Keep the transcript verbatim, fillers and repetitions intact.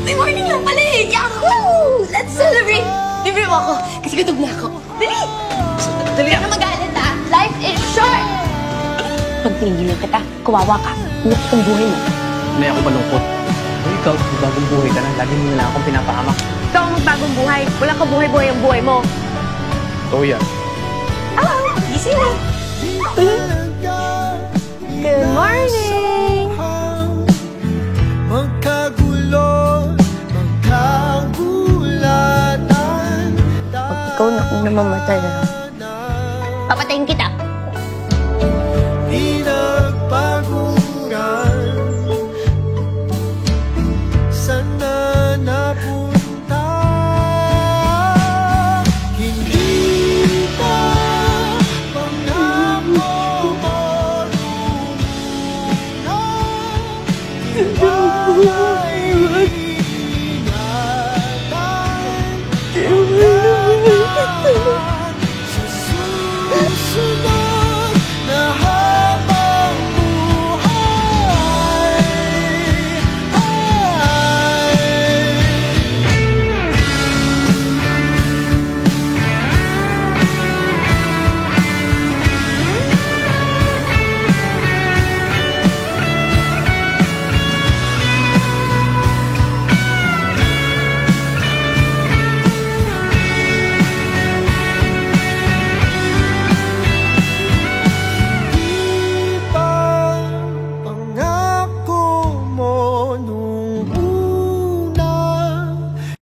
May morning lang pala eh! Yahoo! Let's celebrate! Libre mo ako, kasi gutom na ako. Dali! Dali na magalit ha! Life is short! Pag tinigilan kita, kawawa ka. Lukot ang buhay mo. May ako malungkot. O ikaw, bagong buhay ka na. Lagi mo na lang akong pinapahamak. Ikaw ang magbagong buhay. Wala ka buhay-buhay ang buhay mo. Oo yan. Oh, gising na. Good morning!